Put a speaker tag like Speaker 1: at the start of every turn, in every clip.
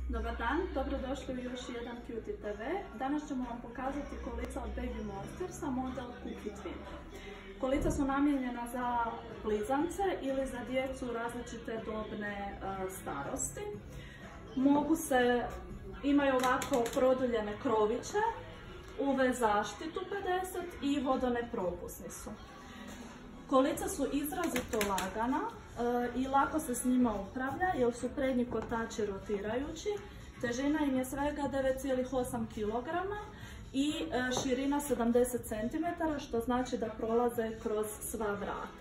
Speaker 1: Dobar dan, dobrodošli u još jedan Cutie TV. Danas ćemo vam pokazati kolica od Baby Monstersa model Cookie Twin. Kolica su namijenjena za blizance ili za djecu različite dobne starosti. Imaju ovako produljene kroviće, UV zaštitu 50 i vodonepropusni su. Kolica su izrazito lagana i lako se s njima upravlja jer su prednji kotači rotirajući. Težina im je svega 9,8 kg i širina 70 cm, što znači da prolaze kroz sva vrata.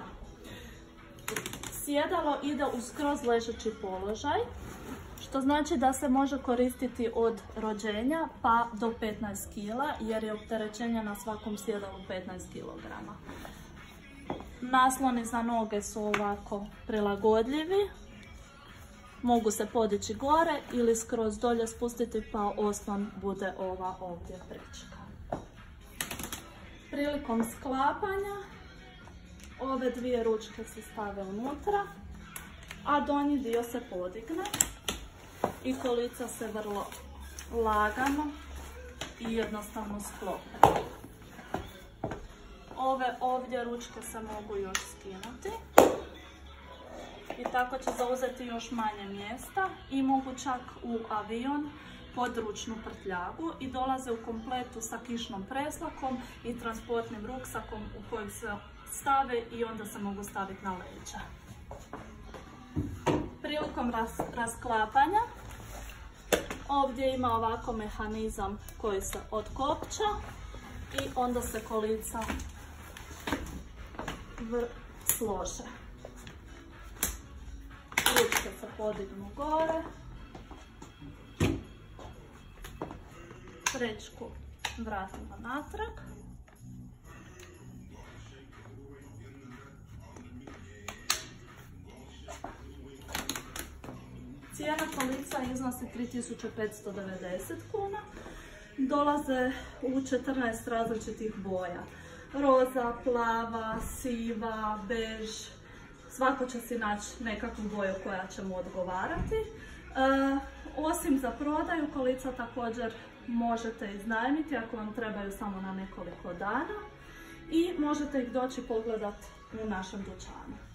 Speaker 1: Sjedalo ide u skroz ležeći položaj, što znači da se može koristiti od rođenja pa do 15 kg jer je opterećenje na svakom sjedalu 15 kg. Nasloni za noge su ovako prilagodljivi, mogu se podići gore ili skroz dolje spustiti pa oslon bude ova ovdje prečka. Prilikom sklapanja ove dvije ručke se stave unutra, a donji dio se podigne i kolica se vrlo lagano i jednostavno sklope. Ove ovdje ručke se mogu još skinuti i tako će zauzeti još manje mjesta i mogu čak u avion pod ručnu prtljagu i dolaze u kompletu sa kišnom preslakom i transportnim ruksakom u kojem se stave i onda se mogu staviti na leđa. Prilikom rasklapanja ovdje ima ovako mehanizam koji se otkopča i onda se kolica slože. Ručke se podignu gore, prečku vratimo natrag. Cijena kolica iznosi 3590 kuna. Dolaze u 14 različitih boja. Roza, plava, siva, bež. Svako će si naći nekakvu boju koja će mu odgovarati. Osim za prodaju, kolica također možete iznajmiti ako vam trebaju samo na nekoliko dana i možete ih doći pogledati u našem dućanu.